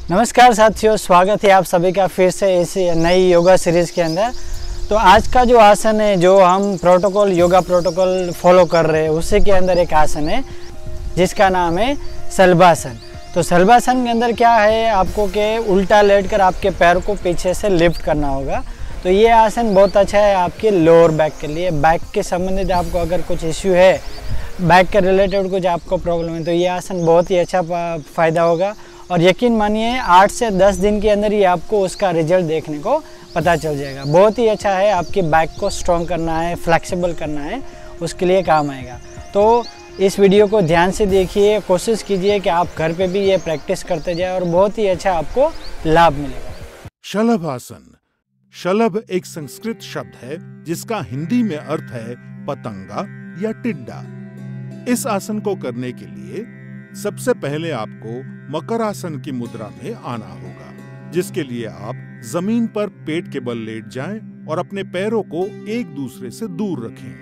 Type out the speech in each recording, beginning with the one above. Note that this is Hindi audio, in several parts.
नमस्कार साथियों, स्वागत है आप सभी का फिर से इस नई योगा सीरीज़ के अंदर। तो आज का जो आसन है, जो हम योगा प्रोटोकॉल फॉलो कर रहे हैं, उसी के अंदर एक आसन है जिसका नाम है शलभासन। तो शलभासन के अंदर क्या है, आपको के उल्टा लेटकर आपके पैर को पीछे से लिफ्ट करना होगा। तो ये आसन बहुत अच्छा है आपके लोअर बैक के लिए। बैक के संबंधित आपको अगर कुछ इश्यू है, बैक के रिलेटेड कुछ आपको प्रॉब्लम है, तो ये आसन बहुत ही अच्छा फ़ायदा होगा। और यकीन मानिए 8 से 10 दिन के अंदर ही आपको उसका रिजल्ट देखने को पता चल जाएगा। बहुत ही अच्छा है, आपकी बैक को स्ट्रॉन्ग करना है, फ्लेक्सिबल करना है, उसके लिए काम आएगा। तो इस वीडियो को ध्यान से देखिए, कोशिश कीजिए कि आप घर पे भी ये प्रैक्टिस करते जाए और बहुत ही अच्छा आपको लाभ मिलेगा। शलभासन। शलभ एक संस्कृत शब्द है जिसका हिंदी में अर्थ है पतंगा या टिड्डा। इस आसन को करने के लिए सबसे पहले आपको मकरासन की मुद्रा में आना होगा, जिसके लिए आप जमीन पर पेट के बल लेट जाएं और अपने पैरों को एक दूसरे से दूर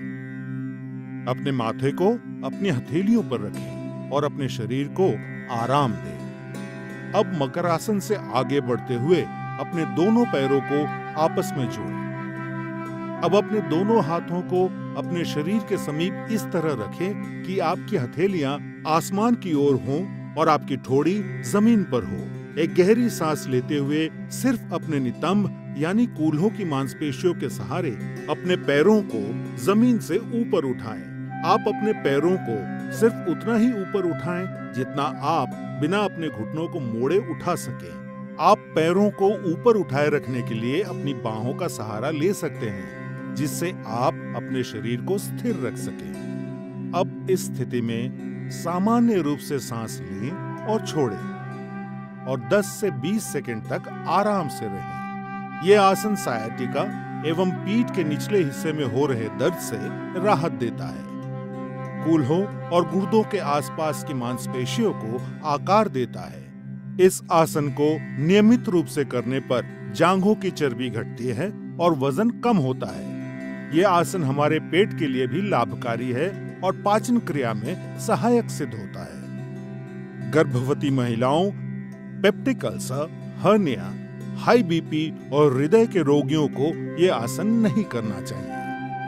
रखें। अपने माथे को अपनी हथेलियों पर रखें और अपने शरीर को आराम दें। अब मकरासन से आगे बढ़ते हुए अपने दोनों पैरों को आपस में जोड़ें। अब अपने दोनों हाथों को अपने शरीर के समीप इस तरह रखें कि आपकी हथेलियां आसमान की ओर हों और आपकी ठोड़ी जमीन पर हो। एक गहरी सांस लेते हुए सिर्फ अपने नितंब यानी कूल्हों की मांसपेशियों के सहारे अपने पैरों को जमीन से ऊपर उठाएं। आप अपने पैरों को सिर्फ उतना ही ऊपर उठाएं जितना आप बिना अपने घुटनों को मोड़े उठा सकें। आप पैरों को ऊपर उठाए रखने के लिए अपनी बाहों का सहारा ले सकते हैं, जिससे आप अपने शरीर को स्थिर रख सकें। अब इस स्थिति में सामान्य रूप से सांस लें और छोड़ें और 10 से 20 सेकंड तक आराम से रहें। यह आसन सायाटिका एवं पीठ के निचले हिस्से में हो रहे दर्द से राहत देता है, कूल्हों और गुर्दों के आसपास की मांसपेशियों को आकार देता है। इस आसन को नियमित रूप से करने पर जांघों की चर्बी घटती है और वजन कम होता है। यह आसन हमारे पेट के लिए भी लाभकारी है और पाचन क्रिया में सहायक सिद्ध होता है। गर्भवती महिलाओं, peptic ulcer, hernia, high BP और हृदय के रोगियों को यह आसन नहीं करना चाहिए।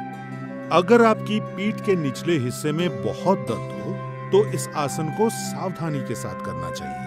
अगर आपकी पीठ के निचले हिस्से में बहुत दर्द हो तो इस आसन को सावधानी के साथ करना चाहिए।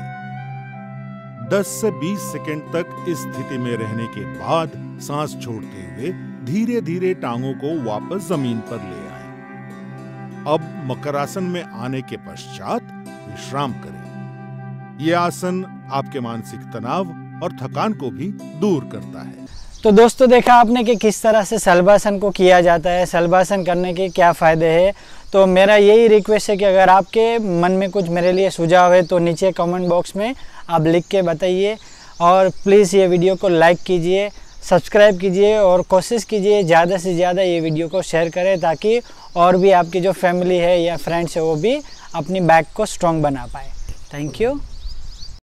10 से 20 सेकंड तक इस स्थिति में रहने के बाद सांस छोड़ते हुए धीरे धीरे टांगों को वापस जमीन पर ले आएं। अब मकरासन में आने के पश्चात विश्राम करें। यह आसन आपके मानसिक तनाव और थकान को भी दूर करता है। तो दोस्तों, देखा आपने कि किस तरह से शलभासन को किया जाता है, शलभासन करने के क्या फ़ायदे हैं। तो मेरा यही रिक्वेस्ट है कि अगर आपके मन में कुछ मेरे लिए सुझाव है तो नीचे कमेंट बॉक्स में आप लिख के बताइए। और प्लीज़ ये वीडियो को लाइक कीजिए, सब्सक्राइब कीजिए और कोशिश कीजिए ज़्यादा से ज़्यादा ये वीडियो को शेयर करें, ताकि और भी आपकी जो फैमिली है या फ्रेंड्स है वो भी अपनी बैक को स्ट्रॉन्ग बना पाए। Thank you.